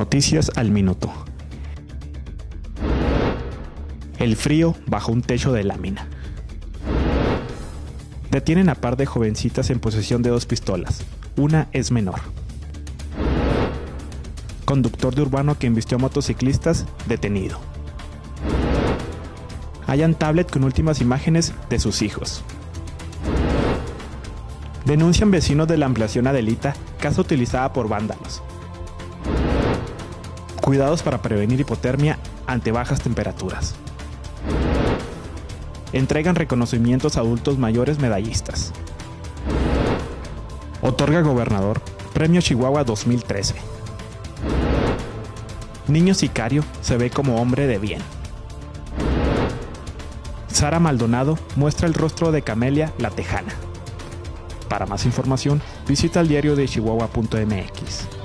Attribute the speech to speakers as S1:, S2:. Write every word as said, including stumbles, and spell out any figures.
S1: Noticias al minuto. El frío bajo un techo de lámina. Detienen a par de jovencitas en posesión de dos pistolas. Una es menor. Conductor de urbano que embistió a motociclistas, detenido. Hallan tablet con últimas imágenes de sus hijos. Denuncian vecinos de la ampliación Adelita, casa utilizada por vándalos. Cuidados para prevenir hipotermia ante bajas temperaturas. Entregan reconocimientos a adultos mayores medallistas. Otorga gobernador Premio Chihuahua dos mil trece. Niño sicario se ve como hombre de bien. Sara Maldonado muestra el rostro de Camelia la Tejana. Para más información, visita el diario de chihuahua punto m x.